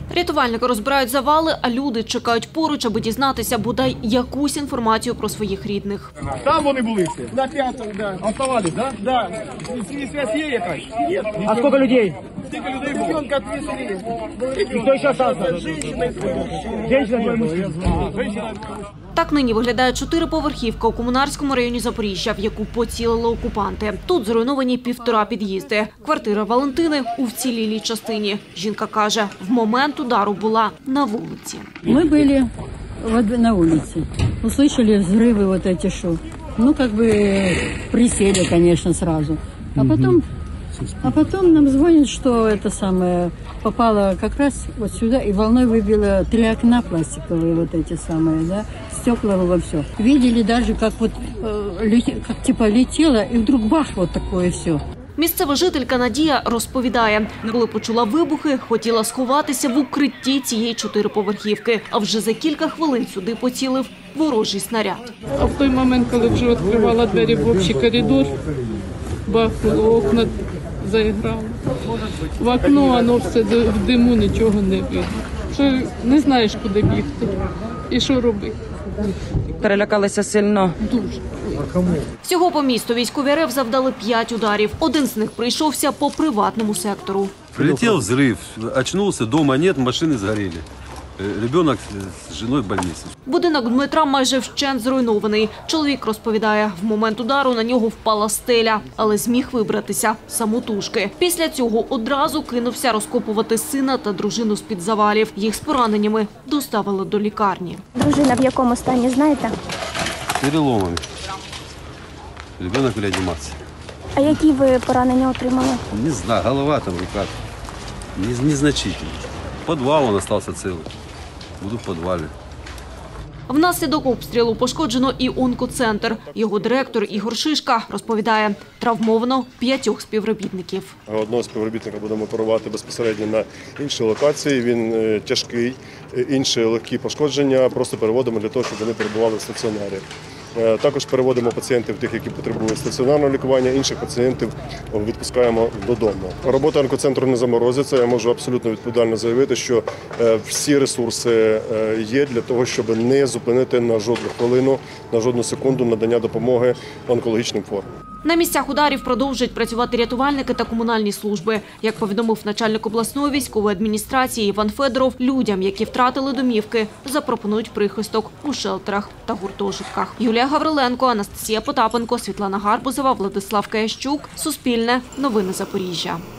Рятувальники розбирають завали, а люди чекають поруч, аби дізнатися бодай якусь інформацію про своїх рідних. Там вони були всі? На п'ятому, да. Оставались, да? Да. Связь є якась? Є. А сколько людей? Скільки людей було? Ребенка отвезли. И кто еще остался? Женщина Женщина. Так нині виглядає 4-поверхівка у Комунарському районі Запоріжжя, в яку поцілили окупанти. Тут зруйновані 1,5 під'їзди. Квартира Валентини у вцілілій частині. Жінка каже, в момент удару була на вулиці. Мы были на улице, услышали взрывы вот эти шо. Ну, как бы присели, конечно, сразу. А потом нам звонят, что это самое попало как раз вот сюда и волной выбило 3 окна пластиковые, вот эти самые, да, стекла во все. Видели даже, как вот как типа летело, и вдруг бах, вот такое все. Місцева жителька Надія розповідає, коли почула вибухи, хотіла сховатися в укритті цієї 4-поверхівки. А вже за кілька хвилин сюди поцілив ворожий снаряд. А в той момент, коли вже відкривала двері в общий коридор, бахнуло, окна заіграло. В окно, воно все в диму, нічого не видно. Що не знаєш, куди бігти і що робити. Перелякалися сильно. Дуже. Всього по місту військові РФ завдали 5 ударів. Один з них прийшовся по приватному сектору. Прилетел взрыв, очнулся, дома нет, машины сгорели. Ребенок з жіною в больниці. Будинок Дмитра майже вщент зруйнований. Чоловік розповідає, в момент удару на нього впала стеля, але зміг вибратися самотужки. Після цього одразу кинувся розкопувати сина та дружину з-під завалів. Їх з пораненнями доставили до лікарні. Дружина в якому стані, знаєте? Переломами. Ребенок в реанімації. А які ви поранення отримали? Не знаю, голова там в руках. Незначительно. Подвал он остался целый. Буду в подвале. Внаслідок обстрілу пошкоджено і онкоцентр. Його директор Ігор Шишка розповідає, травмовано 5 співробітників. Одного співробітника будемо оперувати безпосередньо на іншій локації. Він тяжкий, інші легкі пошкодження просто переводимо для того, щоб вони перебували в стаціонарі. Також переводимо пацієнтів, тих, які потребують стаціонарного лікування, інших пацієнтів відпускаємо додому. Робота онкоцентру не заморозиться. Я можу абсолютно відповідально заявити, що всі ресурси є для того, щоб не зупинити на жодну хвилину, на жодну секунду надання допомоги онкологічним хворим. На місцях ударів продовжують працювати рятувальники та комунальні служби. Як повідомив начальник обласної військової адміністрації Іван Федоров, людям, які втратили домівки, запропонують прихисток у шелтерах та гуртожитках. Юлія Гавриленко, Анастасія Потапенко, Світлана Гарбузова, Владислав Киящук. Суспільне. Новини Запоріжжя.